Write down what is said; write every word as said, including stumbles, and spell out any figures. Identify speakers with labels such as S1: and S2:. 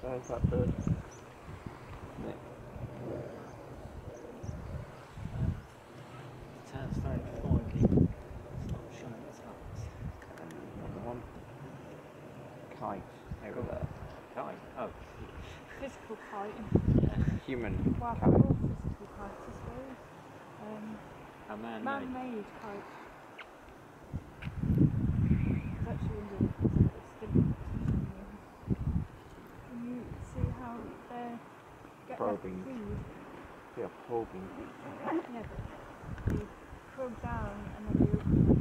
S1: There's that bird.
S2: The turn's very foggy. Stop showing its hearts.
S1: And another one. Kite over there.
S2: Kite? Oh.
S3: Physical kite.
S2: Yeah.
S1: Human
S3: Well,
S1: kite.
S3: all physical kites, I suppose. Um,
S2: A man-made.
S3: man-made kite. It's actually under a stim competition. And you see how they get
S1: Probing.
S3: their food.
S1: They are probing.
S3: Yeah, but they probe down and then they open